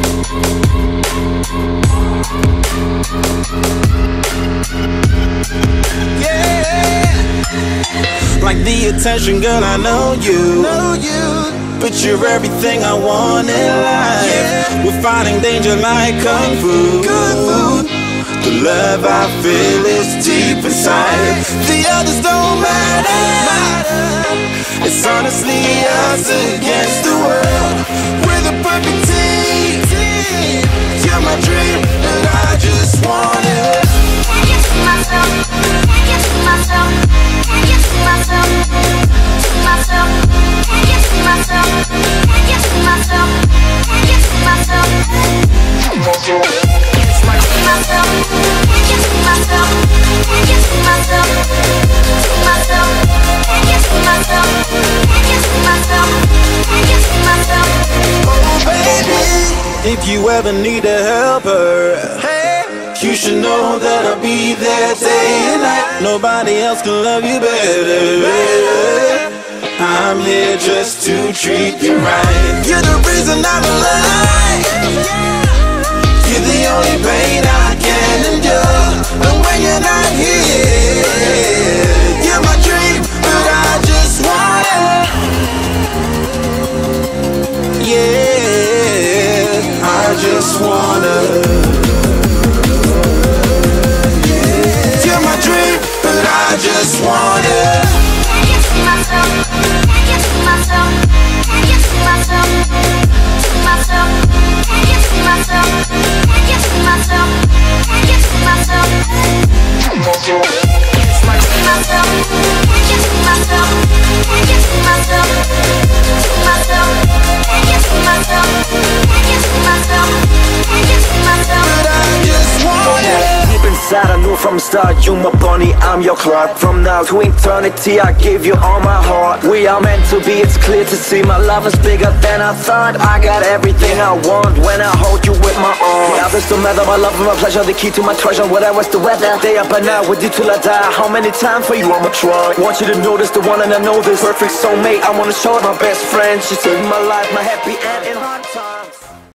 Yeah, like the attention, girl, I know you. But you're everything I want in life. We're fighting danger like Kung Fu. The love I feel is deep inside. The others don't matter. It's honestly us against the world. We're the perfect team. You're my dream, and I just want it. Can't get to myself. Can't get to myself. Can't get to myself. To myself. Can't get to myself. Can't get to myself. Can't get to myself. It's my myself. Can't get to myself. Can't get to myself. To myself. Can't get to myself. Can't get to myself. Can't get to myself. Oh baby, if you ever need a helper, you should know that I'll be there day and night. Nobody else can love you better. I'm here just to treat you right. You're the reason I'm alive. You're the only pain I can endure. And when you're not here, you're my dream, but I just want it. Yeah, I just wanna. You're my dream, but I just want it. Can't get to myself. Can't get to myself. Can't get to myself. To myself. Can't get to myself. Can't get to myself. Can't get to myself. It's my myself. Can't get to myself. Can't get to myself. To myself. Can't get to myself. Can't get to myself. Can't get to myself. But I just want it. Deep inside I knew from the start, you my bunny, I'm your Clark. From now to eternity I give you all my heart. We are meant to be, it's clear to see. My love is bigger than I thought. I got everything I want when I hold you with my arms. Now this don't matter, my love and my pleasure, the key to my treasure. Whatever's the weather, day up and night with you till I die. How many times for you I'ma try? Want you to notice the one and I know this perfect soulmate. I wanna show it my best friend. She saved my life, my happy end in hard times.